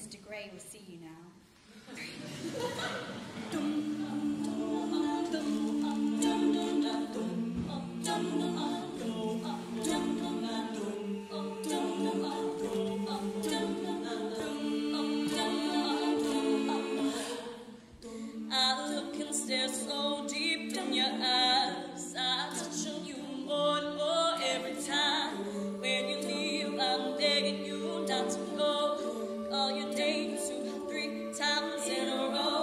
Mr. Gray will see you now. I look and stare so deep in your eyes. I touch on you more and more every time. When you leave, I'm begging you not to go. Call your name 2, 3 times in a row.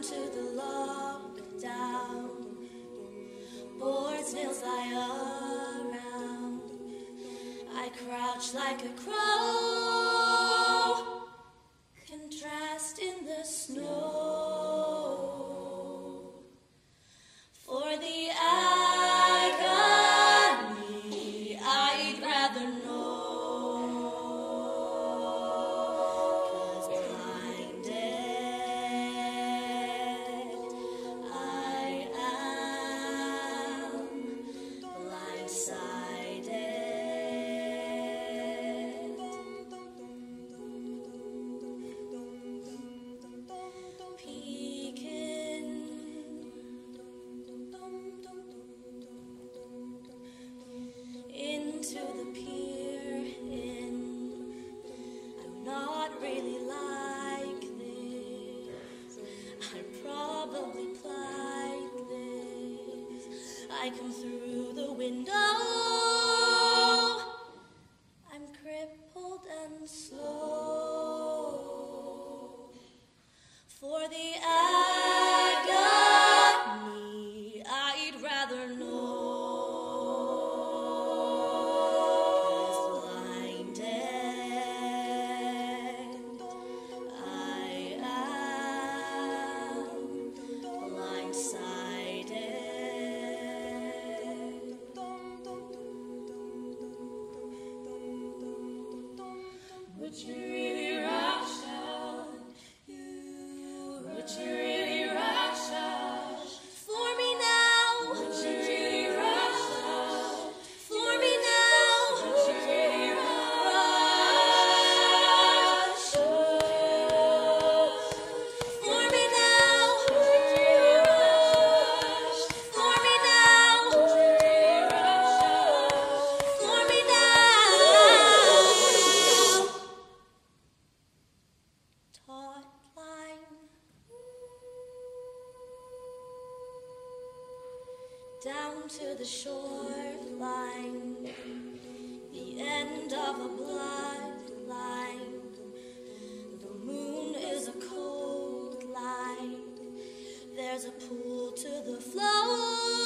to the lockdown. Boards, nails lie around. I crouch like a crow, contrast in the snow. For the agony I'd rather know. 'Cause blinded I am, blindsided. Peeking into the pier inn. I'm not really like this. I'm probably like this. I come through the window. I'm crippled and slow. For the agony I'd rather know. 'Cause blinded I am, blindsided. Would you really rush out? Would you really rush out for me now? Would you really rush out for me now? Would you really rush for me now? Would you really rush for me now? Would you really rush for me now? Taut line down to the shoreline, the end of a bloodline. The moon is a cold light. There's a pool to the flow.